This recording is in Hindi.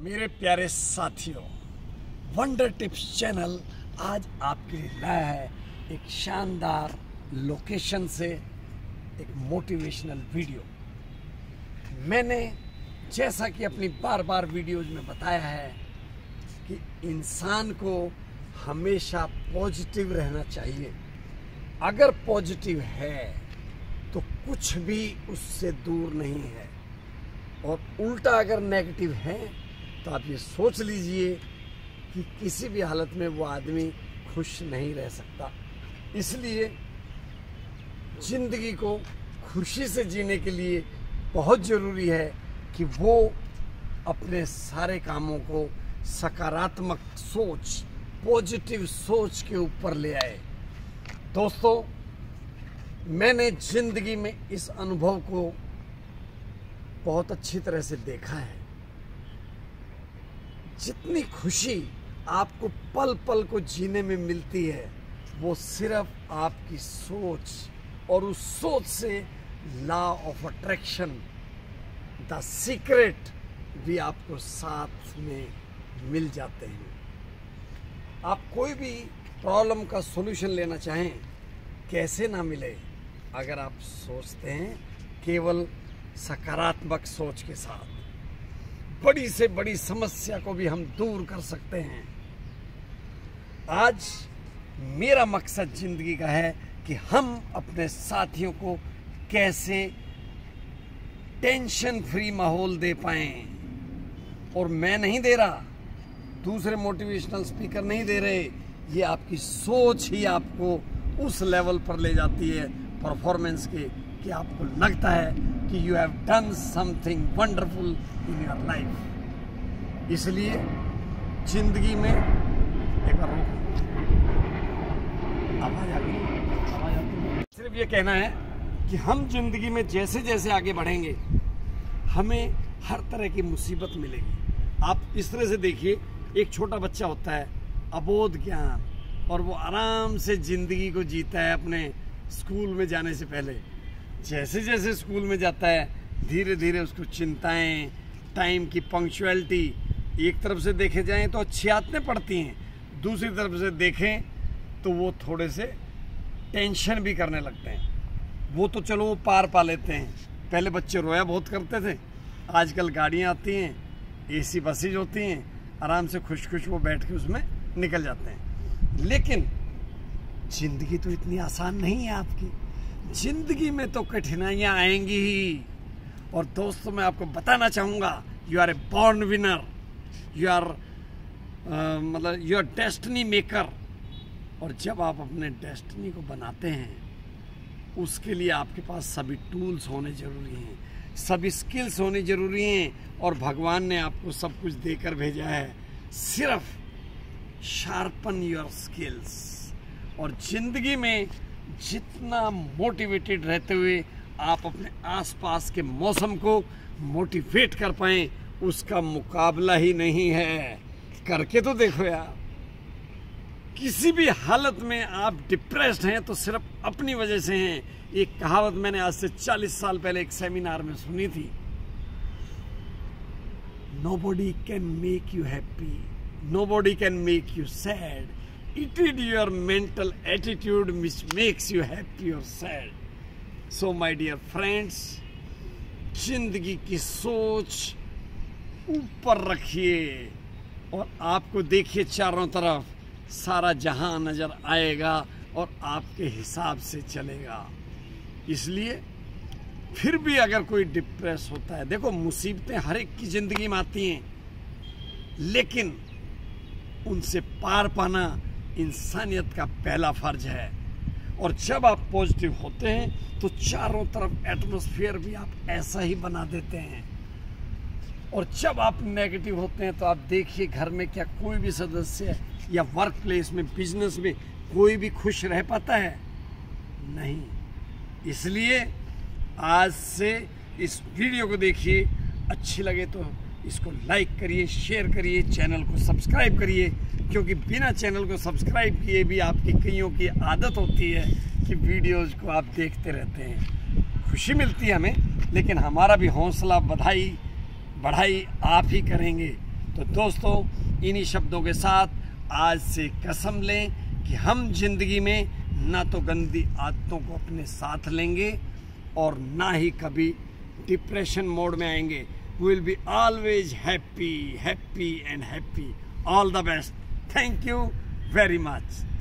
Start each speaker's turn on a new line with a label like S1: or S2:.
S1: मेरे प्यारे साथियों, वंडर टिप्स चैनल आज आपके लिए लाया है एक शानदार लोकेशन से एक मोटिवेशनल वीडियो। मैंने जैसा कि अपनी बार बार वीडियोज में बताया है कि इंसान को हमेशा पॉजिटिव रहना चाहिए। अगर पॉजिटिव है तो कुछ भी उससे दूर नहीं है, और उल्टा अगर नेगेटिव है तो आप ये सोच लीजिए कि किसी भी हालत में वो आदमी खुश नहीं रह सकता। इसलिए जिंदगी को खुशी से जीने के लिए बहुत ज़रूरी है कि वो अपने सारे कामों को सकारात्मक सोच, पॉजिटिव सोच के ऊपर ले आए। दोस्तों, मैंने जिंदगी में इस अनुभव को बहुत अच्छी तरह से देखा है। जितनी खुशी आपको पल पल को जीने में मिलती है, वो सिर्फ आपकी सोच, और उस सोच से law of attraction, the secret भी आपको साथ में मिल जाते हैं। आप कोई भी प्रॉब्लम का सॉल्यूशन लेना चाहें, कैसे ना मिले अगर आप सोचते हैं केवल सकारात्मक सोच के साथ। बड़ी से बड़ी समस्या को भी हम दूर कर सकते हैं। आज मेरा मकसद जिंदगी का है कि हम अपने साथियों को कैसे टेंशन फ्री माहौल दे पाएं। और मैं नहीं दे रहा, दूसरे मोटिवेशनल स्पीकर नहीं दे रहे, ये आपकी सोच ही आपको उस लेवल पर ले जाती है परफॉर्मेंस के कि आपको लगता है कि you have done something wonderful in your life. इसलिए जिंदगी में एक बार रोको, आवाज आ गई। सिर्फ ये कहना है कि हम जिंदगी में जैसे जैसे आगे बढ़ेंगे, हमें हर तरह की मुसीबत मिलेगी। आप इस तरह से देखिए, एक छोटा बच्चा होता है, अबोध ज्ञान, और वो आराम से जिंदगी को जीता है अपने स्कूल में जाने से पहले। जैसे जैसे स्कूल में जाता है, धीरे धीरे उसको चिंताएं, टाइम की पंक्चुअलिटी, एक तरफ से देखे जाएं तो अच्छी आदतें पड़ती हैं, दूसरी तरफ से देखें तो वो थोड़े से टेंशन भी करने लगते हैं। वो तो चलो वो पार पा लेते हैं। पहले बच्चे रोया बहुत करते थे, आजकल गाड़ियाँ आती हैं, एसी बसेज होती हैं, आराम से खुश खुश वो बैठ के उसमें निकल जाते हैं। लेकिन जिंदगी तो इतनी आसान नहीं है आपकी। जिंदगी में तो कठिनाइयाँ आएंगी ही। और दोस्तों, मैं आपको बताना चाहूँगा, you are a born winner, you are you are destiny maker. और जब आप अपने डेस्टिनी को बनाते हैं, उसके लिए आपके पास सभी टूल्स होने जरूरी हैं, सभी स्किल्स होने जरूरी हैं, और भगवान ने आपको सब कुछ देकर भेजा है। सिर्फ शार्पन योर स्किल्स। और जिंदगी में जितना मोटिवेटेड रहते हुए आप अपने आसपास के मौसम को मोटिवेट कर पाएं, उसका मुकाबला ही नहीं है। करके तो देखो यार। किसी भी हालत में आप डिप्रेस्ड हैं तो सिर्फ अपनी वजह से हैं। एक कहावत मैंने आज से 40 साल पहले एक सेमिनार में सुनी थी, nobody can make you happy, nobody can make you sad. It is your mental attitude which makes you happy or sad. So my dear friends, जिंदगी की सोच ऊपर रखिए, और आपको देखिए चारों तरफ सारा जहां नजर आएगा और आपके हिसाब से चलेगा। इसलिए फिर भी अगर कोई डिप्रेस होता है, देखो मुसीबतें हर एक की जिंदगी में आती हैं, लेकिन उनसे पार पाना इंसानियत का पहला फर्ज है। और जब आप पॉजिटिव होते हैं तो चारों तरफ एटमॉस्फेयर भी आप ऐसा ही बना देते हैं। और जब आप नेगेटिव होते हैं तो आप देखिए, घर में क्या कोई भी सदस्य या वर्क प्लेस में, बिजनेस में कोई भी खुश रह पाता है? नहीं। इसलिए आज से इस वीडियो को देखिए, अच्छी लगे तो इसको लाइक करिए, शेयर करिए, चैनल को सब्सक्राइब करिए, क्योंकि बिना चैनल को सब्सक्राइब किए भी आपकी कईयों की आदत होती है कि वीडियोज़ को आप देखते रहते हैं। खुशी मिलती है हमें, लेकिन हमारा भी हौसला बढ़ाई आप ही करेंगे। तो दोस्तों, इन्हीं शब्दों के साथ आज से कसम लें कि हम जिंदगी में ना तो गंदी आदतों को अपने साथ लेंगे और ना ही कभी डिप्रेशन मोड में आएंगे। We will be always happy and happy. All the best. Thank you very much.